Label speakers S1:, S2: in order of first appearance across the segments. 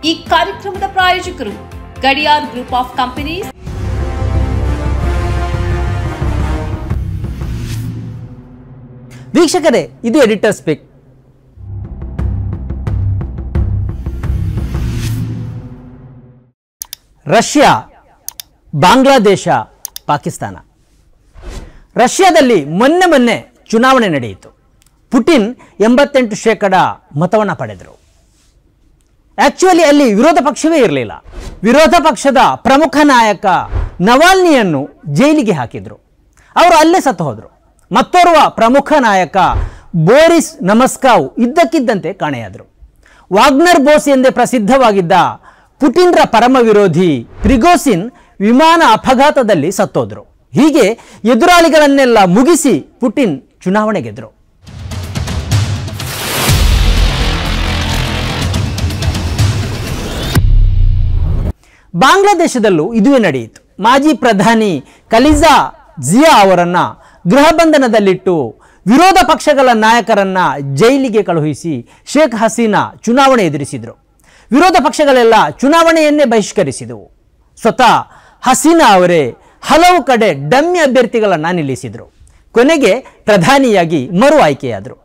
S1: ಈ ಕಾರ್ಯಕ್ರಮದ ಪ್ರಾಯೋಜಕರು ಗಡಿಯಾರ್ ಗ್ರೂಪ್ ಆಫ್ ಕಂಪನೀಸ್.
S2: ವೀಕ್ಷಕರೇ, ಇದು editor speak. Russia, Bangladesh, Pakistan. ರಷ್ಯಾದಲ್ಲಿ ಮೊನ್ನೆ ಚುನಾವಣೆ ನಡೆಯಿತು. ಪುಟಿನ್ 88% ಮತವನ್ನು ಪಡೆದರು. ಆಕ್ಚುಲಿ ಅಲ್ಲಿ ವಿರೋಧ ಪಕ್ಷವೇ ಇರಲಿಲ್ಲ. ವಿರೋಧ ಪಕ್ಷದ ಪ್ರಮುಖ ನಾಯಕ ನವಾಲ್ನಿಯನ್ನು ಜೈಲಿಗೆ ಹಾಕಿದರು. ಅವರು ಅಲ್ಲೇ ಸತ್ತು ಹೋದರು. ಮತ್ತೋರ್ವ ಪ್ರಮುಖ ನಾಯಕ ಬೋರಿಸ್ ನಮಸ್ಕಾವ್ ಇದ್ದಕ್ಕಿದ್ದಂತೆ ಕಾಣೆಯಾದರು. ವಾಗ್ನರ್ ಬೋಸ್ ಎಂದೇ ಪ್ರಸಿದ್ಧವಾಗಿದ್ದ ಪುಟಿನ್ರ ಪರಮ ವಿರೋಧಿ ಪ್ರಿಗೋಸಿನ್ ವಿಮಾನ ಅಪಘಾತದಲ್ಲಿ ಸತ್ತೋದ್ರು. ಹೀಗೆ ಎದುರಾಳಿಗಳನ್ನೆಲ್ಲ ಮುಗಿಸಿ ಪುಟಿನ್ ಚುನಾವಣೆ ಗೆದ್ರು. ಬಾಂಗ್ಲಾದೇಶದಲ್ಲೂ ಇದುವೇ ನಡೆಯಿತು. ಮಾಜಿ ಪ್ರಧಾನಿ ಖಲೀಜಾ ಜಿಯಾ ಅವರನ್ನ ಗೃಹ ಬಂಧನದಲ್ಲಿಟ್ಟು ವಿರೋಧ ಪಕ್ಷಗಳ ನಾಯಕರನ್ನ ಜೈಲಿಗೆ ಕಳುಹಿಸಿ ಶೇಖ್ ಹಸೀನಾ ಚುನಾವಣೆ ಎದುರಿಸಿದರು. ವಿರೋಧ ಪಕ್ಷಗಳೆಲ್ಲ ಚುನಾವಣೆಯನ್ನೇ ಬಹಿಷ್ಕರಿಸಿದವು. ಸ್ವತಃ ಹಸೀನಾ ಅವರೇ ಹಲವು ಕಡೆ ಡಮ್ಮಿ ಅಭ್ಯರ್ಥಿಗಳನ್ನು ನಿಲ್ಲಿಸಿದರು. ಕೊನೆಗೆ ಪ್ರಧಾನಿಯಾಗಿ ಮರು ಆಯ್ಕೆಯಾದರು.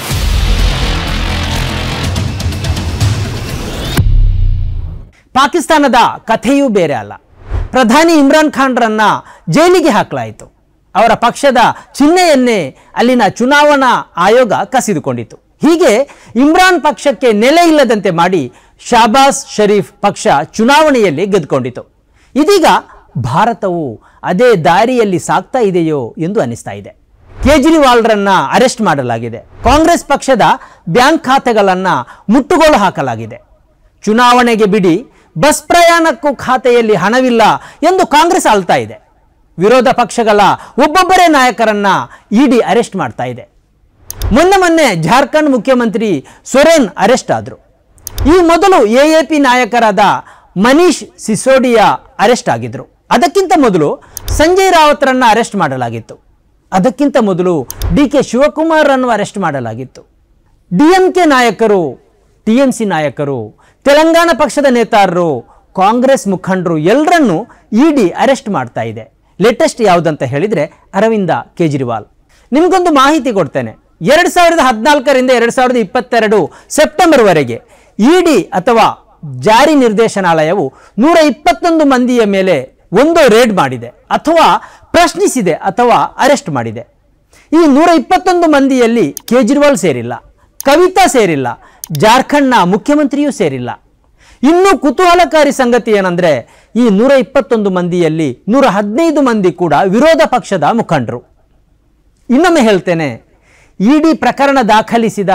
S2: ಪಾಕಿಸ್ತಾನದ ಕಥೆಯೂ ಬೇರೆ ಅಲ್ಲ. ಪ್ರಧಾನಿ ಇಮ್ರಾನ್ ಖಾನ್ರನ್ನ ಜೈಲಿಗೆ ಹಾಕಲಾಯಿತು. ಅವರ ಪಕ್ಷದ ಚಿಹ್ನೆಯನ್ನೇ ಅಲ್ಲಿನ ಚುನಾವಣಾ ಆಯೋಗ ಕಸಿದುಕೊಂಡಿತು. ಹೀಗೆ ಇಮ್ರಾನ್ ಪಕ್ಷಕ್ಕೆ ನೆಲೆ ಇಲ್ಲದಂತೆ ಮಾಡಿ ಶಾಬಾಜ್ ಶರೀಫ್ ಪಕ್ಷ ಚುನಾವಣೆಯಲ್ಲಿ ಗೆದ್ದುಕೊಂಡಿತು. ಇದೀಗ ಭಾರತವು ಅದೇ ದಾರಿಯಲ್ಲಿ ಸಾಗ್ತಾ ಇದೆಯೋ ಎಂದು ಅನಿಸ್ತಾ ಇದೆ. ಕೇಜ್ರಿವಾಲ್ರನ್ನ ಅರೆಸ್ಟ್ ಮಾಡಲಾಗಿದೆ. ಕಾಂಗ್ರೆಸ್ ಪಕ್ಷದ ಬ್ಯಾಂಕ್ ಖಾತೆಗಳನ್ನು ಮುಟ್ಟುಗೋಲು ಹಾಕಲಾಗಿದೆ. ಚುನಾವಣೆಗೆ ಬಿಡಿ, ಬಸ್ ಪ್ರಯಾಣಕ್ಕೂ ಖಾತೆಯಲ್ಲಿ ಹಣವಿಲ್ಲ ಎಂದು ಕಾಂಗ್ರೆಸ್ ಆಳ್ತಾ ಇದೆ. ವಿರೋಧ ಪಕ್ಷಗಳ ಒಬ್ಬೊಬ್ಬರೇ ನಾಯಕರನ್ನ ಇಡಿ ಅರೆಸ್ಟ್ ಮಾಡ್ತಾ ಇದೆ. ಮೊನ್ನೆ ಜಾರ್ಖಂಡ್ ಮುಖ್ಯಮಂತ್ರಿ ಸೊರೇನ್ ಅರೆಸ್ಟ್ ಆದರು. ಈ ಮೊದಲು ಎಎಪಿ ನಾಯಕರಾದ ಮನೀಶ್ ಸಿಸೋಡಿಯಾ ಅರೆಸ್ಟ್ ಆಗಿದ್ರು. ಅದಕ್ಕಿಂತ ಮೊದಲು ಸಂಜಯ್ ರಾವತ್ರನ್ನ ಅರೆಸ್ಟ್ ಮಾಡಲಾಗಿತ್ತು. ಅದಕ್ಕಿಂತ ಮೊದಲು ಡಿಕೆ ಶಿವಕುಮಾರ್ ಅನ್ನು ಅರೆಸ್ಟ್ ಮಾಡಲಾಗಿತ್ತು. ಡಿಎಂಕೆ ನಾಯಕರು, ಟಿಎಂಸಿ ನಾಯಕರು, ತೆಲಂಗಾಣ ಪಕ್ಷದ ನೇತಾರರು, ಕಾಂಗ್ರೆಸ್ ಮುಖಂಡರು ಎಲ್ಲರನ್ನೂ ಇಡಿ ಅರೆಸ್ಟ್ ಮಾಡ್ತಾ ಇದೆ. ಲೇಟೆಸ್ಟ್ ಯಾವುದಂತ ಹೇಳಿದರೆ ಅರವಿಂದ ಕೇಜ್ರಿವಾಲ್. ನಿಮಗೊಂದು ಮಾಹಿತಿ ಕೊಡ್ತೇನೆ. 2014ರಿಂದ 2022 ಸೆಪ್ಟೆಂಬರ್ವರೆಗೆ ಇಡಿ ಅಥವಾ ಜಾರಿ ನಿರ್ದೇಶನಾಲಯವು 121 ಮಂದಿಯ ಮೇಲೆ ಒಂದು ರೇಡ್ ಮಾಡಿದೆ, ಅಥವಾ ಪ್ರಶ್ನಿಸಿದೆ, ಅಥವಾ ಅರೆಸ್ಟ್ ಮಾಡಿದೆ. ಈ 121 ಮಂದಿಯಲ್ಲಿ ಕೇಜ್ರಿವಾಲ್ ಸೇರಿಲ್ಲ, ಕವಿತಾ ಸೇರಿಲ್ಲ, ಜಾರ್ಖಂಡ್ನ ಮುಖ್ಯಮಂತ್ರಿಯೂ ಸೇರಿಲ್ಲ. ಇನ್ನೂ ಕುತೂಹಲಕಾರಿ ಸಂಗತಿ ಏನಂದ್ರೆ, ಈ 121 ಮಂದಿಯಲ್ಲಿ 115 ಮಂದಿ ಕೂಡ ವಿರೋಧ ಪಕ್ಷದ ಮುಖಂಡರು. ಇನ್ನೊಮ್ಮೆ ಹೇಳ್ತೇನೆ, ಇಡಿ ಪ್ರಕರಣ ದಾಖಲಿಸಿದ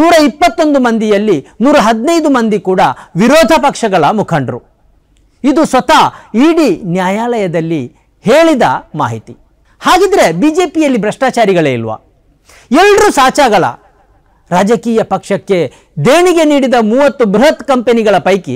S2: 121 ಮಂದಿಯಲ್ಲಿ 115 ಮಂದಿ ಕೂಡ ವಿರೋಧ ಪಕ್ಷಗಳ ಮುಖಂಡರು. ಇದು ಸ್ವತಃ ಇಡಿ ನ್ಯಾಯಾಲಯದಲ್ಲಿ ಹೇಳಿದ ಮಾಹಿತಿ. ಹಾಗಿದ್ರೆ ಬಿಜೆಪಿಯಲ್ಲಿ ಭ್ರಷ್ಟಾಚಾರಿಗಳೇ ಇಲ್ವಾ? ಎಲ್ಲರೂ ಸಾಚಾಗಳ. ರಾಜಕೀಯ ಪಕ್ಷಕ್ಕೆ ದೇಣಿಗೆ ನೀಡಿದ 30 ಬೃಹತ್ ಕಂಪನಿಗಳ ಪೈಕಿ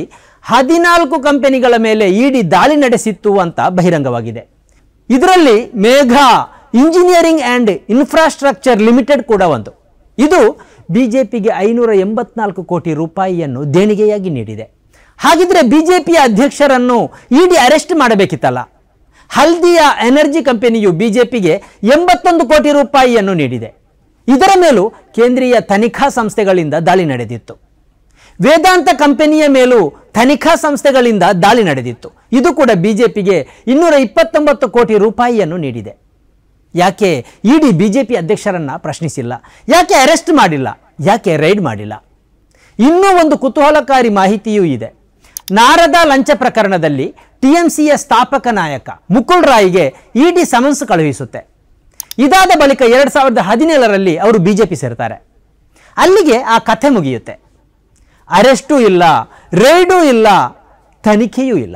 S2: 14 ಕಂಪನಿಗಳ ಮೇಲೆ ಇಡಿ ದಾಳಿ ನಡೆಸಿತ್ತು ಅಂತ ಬಹಿರಂಗವಾಗಿದೆ. ಇದರಲ್ಲಿ Megha engineering and infrastructure limited ಕೂಡ ಒಂದು. ಇದು ಬಿಜೆಪಿಗೆ 584 ಕೋಟಿ ರೂಪಾಯಿಯನ್ನು ದೇಣಿಗೆಯಾಗಿ ನೀಡಿದೆ. ಹಾಗಿದ್ರೆ ಬಿಜೆಪಿಯ ಅಧ್ಯಕ್ಷರನ್ನು ಇಡಿ ಅರೆಸ್ಟ್ ಮಾಡಬೇಕಿತ್ತಲ್ಲ. ಹಲ್ದಿಯಾ ಎನರ್ಜಿ ಕಂಪನಿಯು ಬಿಜೆಪಿಗೆ 81 ಕೋಟಿ ರೂಪಾಯಿಯನ್ನು ನೀಡಿದೆ. ಇದರ ಮೇಲೂ ಕೇಂದ್ರೀಯ ತನಿಖಾ ಸಂಸ್ಥೆಗಳಿಂದ ದಾಳಿ ನಡೆದಿತ್ತು. ವೇದಾಂತ ಕಂಪನಿಯ ಮೇಲೂ ತನಿಖಾ ಸಂಸ್ಥೆಗಳಿಂದ ದಾಳಿ ನಡೆದಿತ್ತು. ಇದು ಕೂಡ ಬಿಜೆಪಿಗೆ 229 ಕೋಟಿ ರೂಪಾಯಿಯನ್ನು ನೀಡಿದೆ. ಯಾಕೆ ಇಡಿ ಬಿಜೆಪಿ ಅಧ್ಯಕ್ಷರನ್ನ ಪ್ರಶ್ನಿಸಿಲ್ಲ? ಯಾಕೆ ಅರೆಸ್ಟ್ ಮಾಡಿಲ್ಲ? ಯಾಕೆ ರೈಡ್ ಮಾಡಿಲ್ಲ? ಇನ್ನೂ ಒಂದು ಕುತೂಹಲಕಾರಿ ಮಾಹಿತಿಯೂ ಇದೆ. ನಾರದಾ ಲಂಚ ಪ್ರಕರಣದಲ್ಲಿ ಟಿಎಂಸಿಯ ಸ್ಥಾಪಕ ನಾಯಕ ಮುಕುಲ್ ರಾಯ್ಗೆ ಇಡಿ ಸಮನ್ಸ್ ಕಳುಹಿಸುತ್ತೆ. ಇದಾದ ಬಳಿಕ 2017ರಲ್ಲಿ ಅವರು ಬಿಜೆಪಿ ಸೇರ್ತಾರೆ. ಅಲ್ಲಿಗೆ ಆ ಕಥೆ ಮುಗಿಯುತ್ತೆ. ಅರೆಸ್ಟೂ ಇಲ್ಲ, ರೈಡೂ ಇಲ್ಲ, ತನಿಖೆಯೂ ಇಲ್ಲ.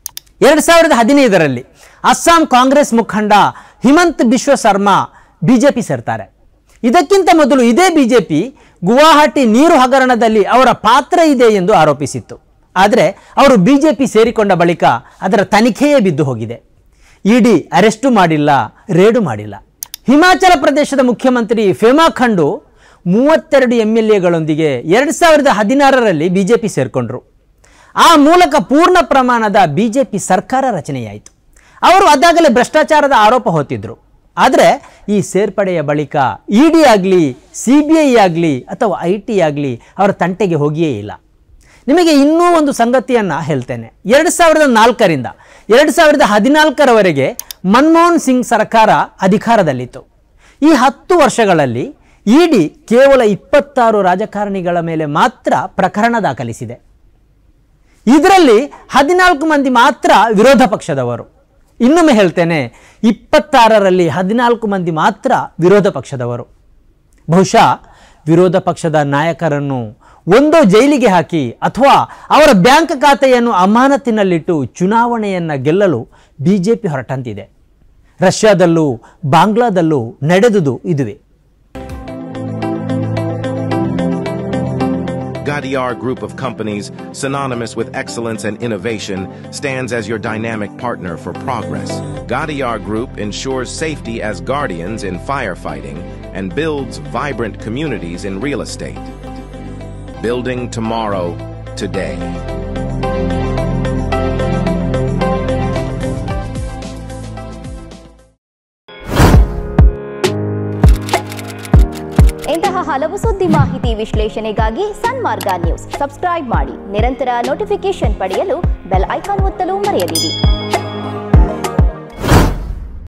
S2: 2015ರಲ್ಲಿ ಅಸ್ಸಾಂ ಕಾಂಗ್ರೆಸ್ ಮುಖಂಡ ಹಿಮಂತ್ ಬಿಶ್ವ ಶರ್ಮಾ ಬಿಜೆಪಿ ಸೇರ್ತಾರೆ. ಇದಕ್ಕಿಂತ ಮೊದಲು ಇದೇ ಬಿಜೆಪಿ ಗುವಾಹಟಿ ನೀರು ಹಗರಣದಲ್ಲಿ ಅವರ ಪಾತ್ರ ಇದೆ ಎಂದು ಆರೋಪಿಸಿತ್ತು. ಆದರೆ ಅವರು ಬಿಜೆಪಿ ಸೇರಿಕೊಂಡ ಬಳಿಕ ಅದರ ತನಿಖೆಯೇ ಬಿದ್ದು ಹೋಗಿದೆ. ಇಡಿ ಅರೆಸ್ಟು ಮಾಡಿಲ್ಲ, ರೇಡು ಮಾಡಿಲ್ಲ. ಹಿಮಾಚಲ ಪ್ರದೇಶದ ಮುಖ್ಯಮಂತ್ರಿ ಫೆಮಾ ಖಂಡು 32 MLAಗಳೊಂದಿಗೆ 2016ರಲ್ಲಿ ಬಿಜೆಪಿ ಸೇರ್ಕೊಂಡ್ರು. ಆ ಮೂಲಕ ಪೂರ್ಣ ಪ್ರಮಾಣದ ಬಿಜೆಪಿ ಸರ್ಕಾರ ರಚನೆಯಾಯಿತು. ಅವರು ಅದಾಗಲೇ ಭ್ರಷ್ಟಾಚಾರದ ಆರೋಪ ಹೊತ್ತಿದ್ರು. ಆದರೆ ಈ ಸೇರ್ಪಡೆಯ ಬಳಿಕ ಇಡಿ ಆಗಲಿ, CBI ಆಗಲಿ ಅಥವಾ IT ಆಗಲಿ ಅವರ ತಂಟೆಗೆ ಹೋಗಿಯೇ ಇಲ್ಲ. ನಿಮಗೆ ಇನ್ನೂ ಒಂದು ಸಂಗತಿಯನ್ನು ಹೇಳ್ತೇನೆ. 2004ರಿಂದ 2014ರವರೆಗೆ ಮನಮೋಹನ್ ಸಿಂಗ್ ಸರ್ಕಾರ ಅಧಿಕಾರದಲ್ಲಿತ್ತು. ಈ 10 ವರ್ಷಗಳಲ್ಲಿ ಇಡಿ ಕೇವಲ 26 ರಾಜಕಾರಣಿಗಳ ಮೇಲೆ ಮಾತ್ರ ಪ್ರಕರಣ ದಾಖಲಿಸಿದೆ. ಇದರಲ್ಲಿ 14 ಮಂದಿ ಮಾತ್ರ ವಿರೋಧ ಪಕ್ಷದವರು. ಇನ್ನೊಮ್ಮೆ ಹೇಳ್ತೇನೆ, 26ರಲ್ಲಿ 14 ಮಂದಿ ಮಾತ್ರ ವಿರೋಧ ಪಕ್ಷದವರು. ಬಹುಶಃ ವಿರೋಧ ಪಕ್ಷದ ನಾಯಕರನ್ನು ಒಂದೋ ಜೈಲಿಗೆ ಹಾಕಿ ಅಥವಾ ಅವರ ಬ್ಯಾಂಕ್ ಖಾತೆಯನ್ನು ಅಮಾನತಿನಲ್ಲಿಟ್ಟು ಚುನಾವಣೆಯನ್ನು ಗೆಲ್ಲಲು ಬಿಜೆಪಿ ಹೊರಟಂತಿದೆ. ರಷ್ಯಾದಲ್ಲೂ ಬಾಂಗ್ಲಾದಲ್ಲೂ ನಡೆದುದು ಇದುವೇ.
S3: Gadiar Group of Companies, synonymous with excellence and innovation, stands as your dynamic partner for progress. Gadiar Group ensures safety as guardians in firefighting and builds vibrant communities in real estate. Building tomorrow, today.
S4: ಇಂತಹ ಹಲವು ಸುದ್ದಿ ಮಾಹಿತಿ ವಿಶ್ಲೇಷಣೆಗಾಗಿ ಸನ್ಮಾರ್ಗ news subscribe ಮಾಡಿ. ನಿರಂತರ notification ಪಡೆಯಲು bell icon ಒತ್ತಲು ಮರೆಯದಿರಿ.